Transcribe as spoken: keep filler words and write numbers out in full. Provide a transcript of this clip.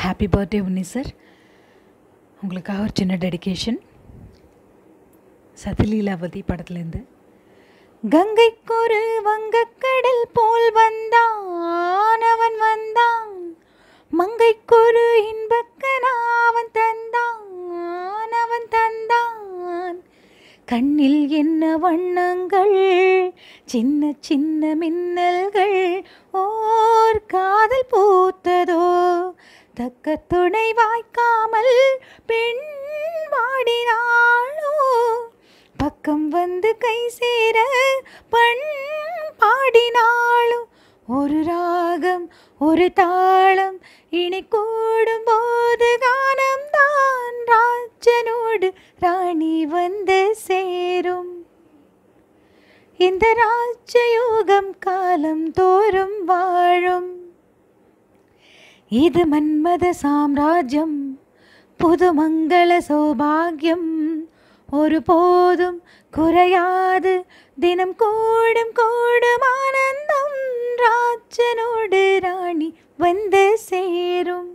Happy birthday உன்னி sir. உங்களுக்காக ஒரு சின்ன டெடிகேஷன். சதிலீலாவதி படத்துலேருந்து. கங்கைக்கொரு வங்கக்கடல் போல் வந்தான் அவன் வந்தான், மங்கைக்கொரு இன்பக்கனாவன் தந்தான் அவன் தந்தான். கண்ணில் என்ன வண்ணங்கள், சின்ன சின்ன மின்னல்கள், ஓர் காதல் பூத்ததோ, தக்க துணை வாய்க்காமல் பெண் வாடினாளோ, பக்கம் வந்து கை சேர பண் பாடினாளோ. ஒரு ராகம் ஒரு தாளம் இனி கூடும் போது கானம் தான் ராஜனோடு ராணி வந்து சேரும். இந்த ராஜயோகம் காலம் தோறும் வாழும். இது மன்மத சாம்ராஜ்யம், புது மங்கள சௌபாகியம், ஒரு போதும் குறையாது தினம் கூடும் கூடும் ஆனந்தம் ராஜனோடு ராணி வந்து சேரும்.